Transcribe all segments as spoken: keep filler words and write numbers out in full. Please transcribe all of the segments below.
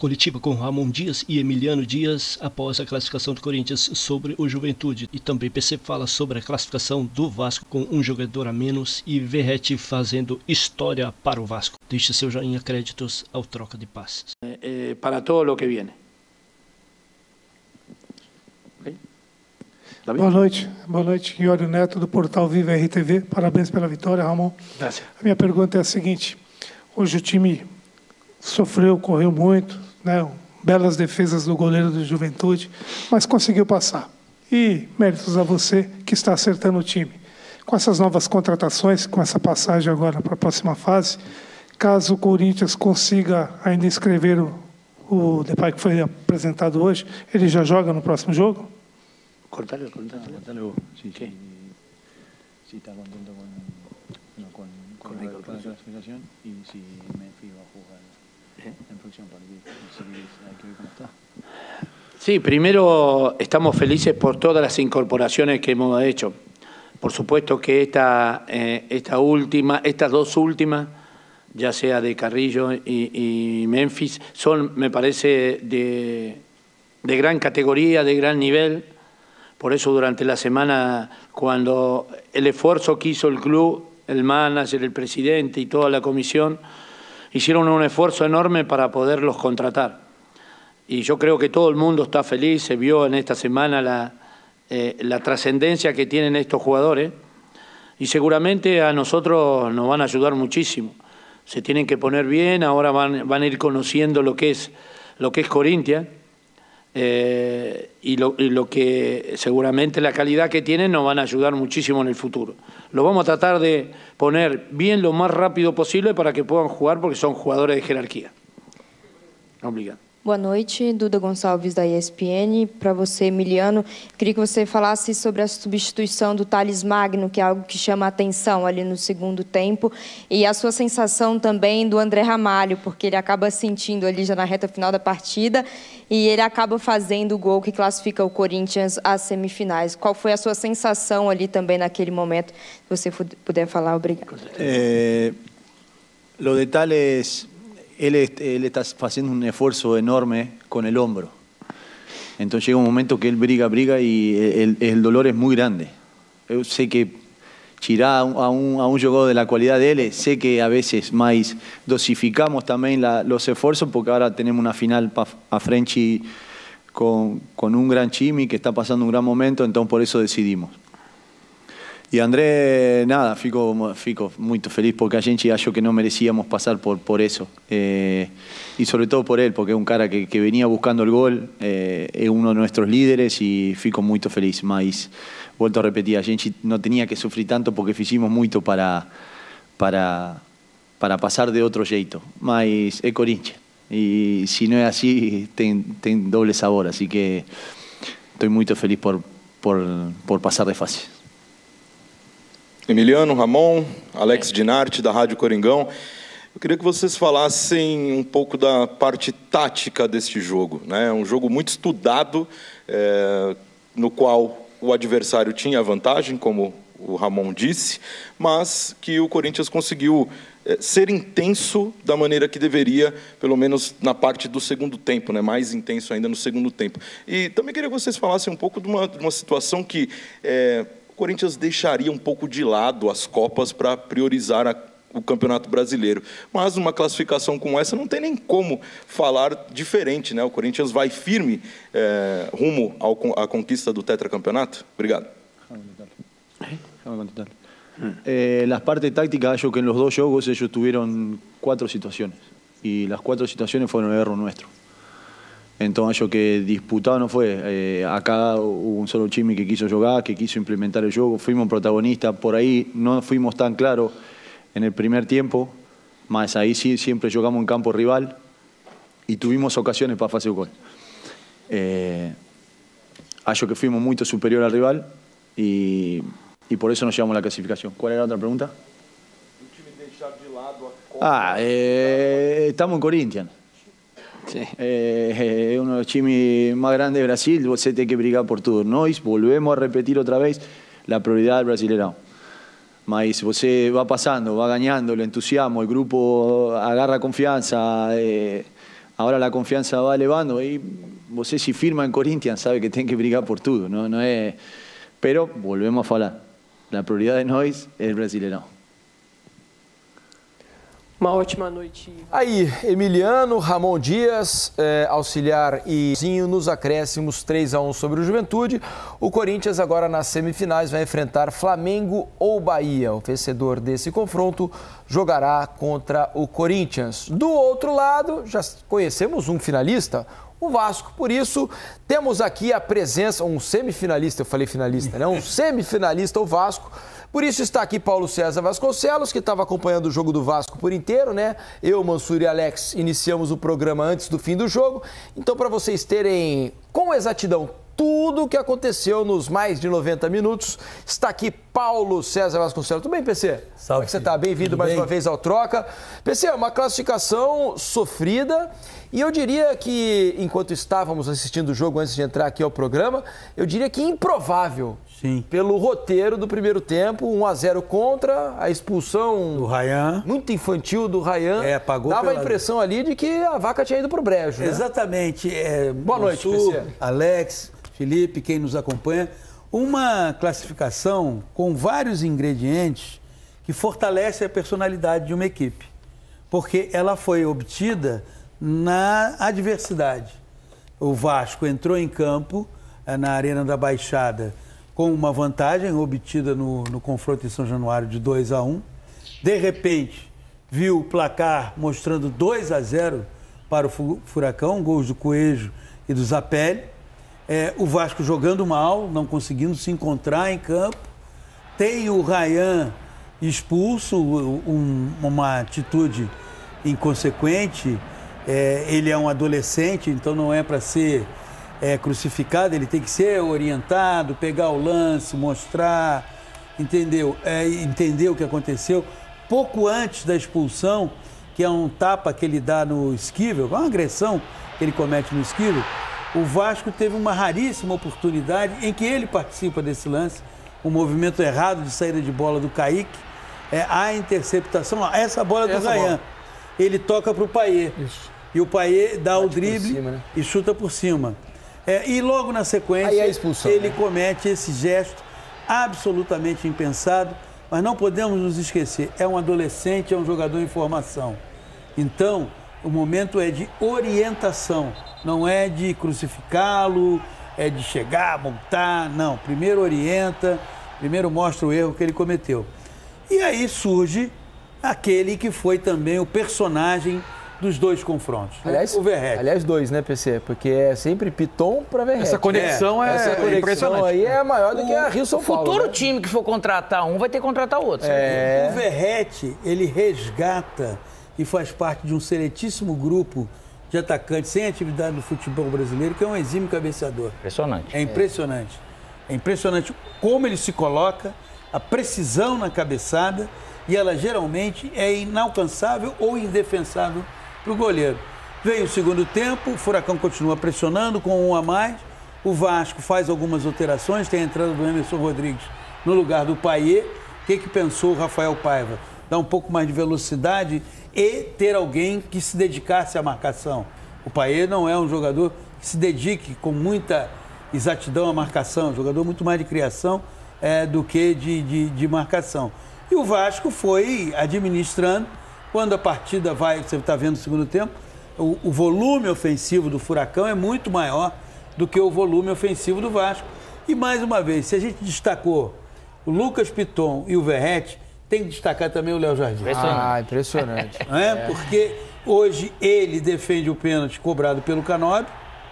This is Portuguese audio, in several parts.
Coletiva com Ramon Dias e Emiliano Dias após a classificação do Corinthians sobre o Juventude. E também P C fala sobre a classificação do Vasco com um jogador a menos e Verratti fazendo história para o Vasco. Deixe seu joinha, créditos ao troca de passes. Eh, para todo o que viene. Okay. Boa noite, boa noite, Iório Neto do portal Viva R T V. Parabéns pela vitória, Ramon. Graças. A minha pergunta é a seguinte: hoje o time sofreu, correu muito, né? Belas defesas do goleiro do Juventude, mas conseguiu passar. E méritos a você que está acertando o time. Com essas novas contratações, com essa passagem agora para a próxima fase, caso o Corinthians consiga ainda inscrever o, o Depay que foi apresentado hoje, ele já joga no próximo jogo? Cortale, cortale. Cortale vos, sí, ¿Qué? Si está contento con, no, con, con, Con la, la con la incorporación. clasificación y si Memphis va a jugar ¿Eh? en el próximo partido. Y si hay que ver cómo está. Sí, primero estamos felices por todas las incorporaciones que hemos hecho. Por supuesto que esta, eh, esta última, estas dos últimas, ya sea de Carrillo y, y Memphis, son, me parece, de, de gran categoría, de gran nivel. Por eso durante la semana, cuando el esfuerzo que hizo el club, el manager, el presidente y toda la comisión, hicieron un esfuerzo enorme para poderlos contratar. Y yo creo que todo el mundo está feliz, se vio en esta semana la, eh, la trascendencia que tienen estos jugadores y seguramente a nosotros nos van a ayudar muchísimo. Se tienen que poner bien, ahora van, van a ir conociendo lo que es, lo que es Corinthians. Eh, y, lo, y lo que seguramente la calidad que tienen nos van a ayudar muchísimo en el futuro. Lo vamos a tratar de poner bien lo más rápido posible para que puedan jugar porque son jugadores de jerarquia. Obrigado. Boa noite, Duda Gonçalves da E S P N. Para você, Emiliano, queria que você falasse sobre a substituição do Thales Magno, que é algo que chama a atenção ali no segundo tempo, e a sua sensação também do André Ramalho, porque ele acaba sentindo ali já na reta final da partida e ele acaba fazendo o gol que classifica o Corinthians às semifinais. Qual foi a sua sensação ali também naquele momento? Se você puder falar, obrigado. Eh, lo de Thales... Él, él está haciendo un esfuerzo enorme con el hombro. Entonces llega un momento que él briga, briga y el, el dolor es muy grande. Yo sé que Chirá a un, a un jugador de la cualidad de él, sé que a veces más dosificamos también la, los esfuerzos porque ahora tenemos una final pa, a Frenchy con, con un gran Chimi que está pasando un gran momento, entonces por eso decidimos. E André, nada, fico, fico muito feliz porque a gente achou que não merecíamos passar por, por isso. Eh, e sobre todo por ele, porque é um cara que, que venía buscando o gol, eh, é um de nossos líderes e fico muito feliz. Mas, volto a repetir, a gente não tinha que sofrer tanto porque fizemos muito para, para, para passar de outro jeito. Mas é Corinthians. E se não é assim, tem, tem doble sabor. Assim que estou muito feliz por, por, por passar de fase. Emiliano, Ramon, Alex Dinarte, da Rádio Coringão. Eu queria que vocês falassem um pouco da parte tática deste jogo, né? Um jogo muito estudado, é, no qual o adversário tinha vantagem, como o Ramon disse, mas que o Corinthians conseguiu é, ser intenso da maneira que deveria, pelo menos na parte do segundo tempo, né? Mais intenso ainda no segundo tempo. E também queria que vocês falassem um pouco de uma, de uma situação que... É, o Corinthians deixaria um pouco de lado as Copas para priorizar a, o Campeonato Brasileiro. Mas uma classificação como essa não tem nem como falar diferente, né? O Corinthians vai firme é, rumo ao, à conquista do tetracampeonato. Obrigado. Eh, las partes tácticas, yo que en los dos juegos ellos tuvieron cuatro situaciones y las cuatro situaciones fueron error nuestro. Entonces, yo que disputado no fue. Eh, acá hubo un solo Chimi que quiso jugar, que quiso implementar el juego. Fuimos protagonistas. Por ahí no fuimos tan claros en el primer tiempo, más ahí sí siempre jugamos en campo rival y tuvimos ocasiones para hacer gol. Eh, yo que fuimos muy superior al rival y, y por eso nos llevamos a la clasificación. ¿Cuál era la otra pregunta? Ah, eh, estamos en Corinthians. Sí. Eh, es uno de los chimis más grandes de Brasil, vos tenés que brigar por todo. Nós volvemos a repetir otra vez la prioridad del Brasileirão. Mas você va pasando, va ganando, el entusiasmo, el grupo agarra confianza, eh, ahora la confianza va elevando y você si firma en Corinthians sabe que tiene que brigar por todo, no, no es, pero volvemos a falar, la prioridad de nós é o Brasileirão. Uma ótima noite. Aí, Emiliano, Ramon Dias, é, auxiliar e Zinho nos acréscimos três a um sobre o Juventude. O Corinthians agora nas semifinais vai enfrentar Flamengo ou Bahia. O vencedor desse confronto jogará contra o Corinthians. Do outro lado, já conhecemos um finalista, o Vasco. Por isso, temos aqui a presença, um semifinalista, eu falei finalista, né? Um semifinalista, o Vasco. Por isso está aqui Paulo César Vasconcelos, que estava acompanhando o jogo do Vasco por inteiro, né? Eu, Mansur e Alex iniciamos o programa antes do fim do jogo. Então, para vocês terem com exatidão tudo o que aconteceu nos mais de noventa minutos, está aqui Paulo César Vasconcelos. Tudo bem, P C? Salve. Como é que você está? Bem-vindo mais bem? Uma vez ao Troca. P C, uma classificação sofrida. E eu diria que, enquanto estávamos assistindo o jogo antes de entrar aqui ao programa, eu diria que improvável. Sim. Pelo roteiro do primeiro tempo, um a zero contra, a expulsão do Ryan, muito infantil do Ryan. É, pagou Dava pela... a impressão ali de que a vaca tinha ido pro brejo, né? Exatamente. É, Boa noite, P C. Alex, Felipe, quem nos acompanha. Uma classificação com vários ingredientes que fortalece a personalidade de uma equipe. Porque ela foi obtida na adversidade. O Vasco entrou em campo, na Arena da Baixada, com uma vantagem obtida no, no confronto em São Januário de dois a um. De repente, viu o placar mostrando dois a zero para o Furacão, gols do Coelho e do Zapelli. É, o Vasco jogando mal, não conseguindo se encontrar em campo. Tem o Ryan expulso, um, uma atitude inconsequente. É, ele é um adolescente, então não é para ser é, crucificado, ele tem que ser orientado, pegar o lance, mostrar, entendeu? É, entender o que aconteceu. Pouco antes da expulsão, que é um tapa que ele dá no Esquivel, uma agressão que ele comete no Esquivel, o Vasco teve uma raríssima oportunidade em que ele participa desse lance, um movimento errado de saída de bola do Kaique, é, a interceptação, ó, essa bola do Ryan, ele toca para o Payet. Isso. E o Payet dá Bate o drible cima, né? E chuta por cima. É, e logo na sequência, é expulsão, ele né? comete esse gesto absolutamente impensado, mas não podemos nos esquecer, é um adolescente, é um jogador em formação. Então, o momento é de orientação, não é de crucificá-lo, é de chegar, multar, não. Primeiro orienta, primeiro mostra o erro que ele cometeu. E aí surge aquele que foi também o personagem dos dois confrontos. Aliás, o Verratti. Aliás, dois, né, P C? Porque é sempre Piton para Verratti. Essa conexão é, é, essa conexão impressionante. Aí é maior do o, que a Rio São Paulo. O futuro né? time que for contratar um vai ter que contratar outro. É. O Verratti, ele resgata e faz parte de um seletíssimo grupo de atacantes sem atividade no futebol brasileiro, que é um exímio cabeceador. Impressionante. É impressionante. É, é impressionante como ele se coloca, a precisão na cabeçada, e ela geralmente é inalcançável ou indefensável para o goleiro. Veio o segundo tempo, o Furacão continua pressionando com um a mais, o Vasco faz algumas alterações, tem a entrada do Emerson Rodrigues no lugar do Payet. O que, que pensou o Rafael Paiva? Dar um pouco mais de velocidade e ter alguém que se dedicasse à marcação. O Payet não é um jogador que se dedique com muita exatidão à marcação, é um jogador muito mais de criação é, do que de, de, de marcação. E o Vasco foi administrando. Quando a partida vai, você está vendo no segundo tempo, o, o volume ofensivo do Furacão é muito maior do que o volume ofensivo do Vasco. E mais uma vez, se a gente destacou o Lucas Piton e o Verratti, tem que destacar também o Léo Jardim. Impressionante. Ah, impressionante. Não é? É. Porque hoje ele defende o pênalti cobrado pelo Canóbio,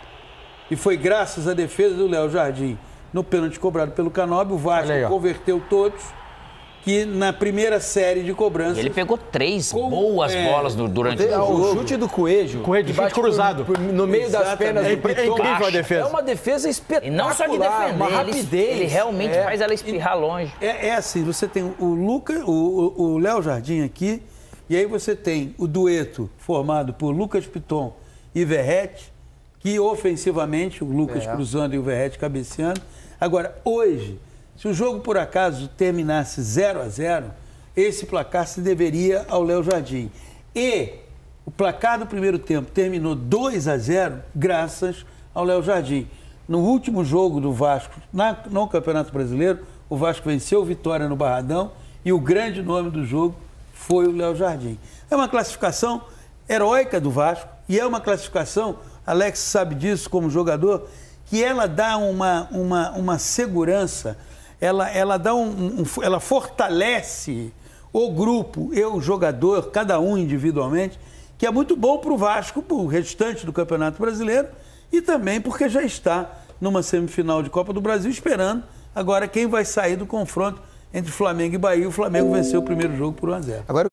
e foi graças à defesa do Léo Jardim no pênalti cobrado pelo Canóbio, o Vasco converteu todos, que na primeira série de cobranças... Ele pegou três com, boas é, bolas no, durante o jogo. O chute do Coelho, Coelho de chute cruzado. Por, por, no meio Exatamente. das pernas é, do Piton. É incrível a defesa. É uma defesa espetacular. E não só de defender, uma rapidez. Ele, ele realmente é. faz ela espirrar longe. É, é assim, você tem o Lucas, o Léo Jardim aqui, e aí você tem o dueto formado por Lucas Piton e Verratti, que ofensivamente, o Lucas é. cruzando e o Verratti cabeceando. Agora, hoje, se o jogo por acaso terminasse zero a zero, esse placar se deveria ao Léo Jardim. E O placar do primeiro tempo terminou dois a zero graças ao Léo Jardim. No último jogo do Vasco, na, no Campeonato Brasileiro, o Vasco venceu o Vitória no Barradão e o grande nome do jogo foi o Léo Jardim. É uma classificação heróica do Vasco e é uma classificação, Alex sabe disso como jogador, que ela dá uma, uma, uma segurança, ela, ela, dá um, um, ela fortalece o grupo e o jogador, cada um individualmente, que é muito bom para o Vasco, para o restante do Campeonato Brasileiro e também porque já está numa semifinal de Copa do Brasil esperando agora quem vai sair do confronto entre Flamengo e Bahia. O Flamengo venceu o primeiro jogo por um a zero. Agora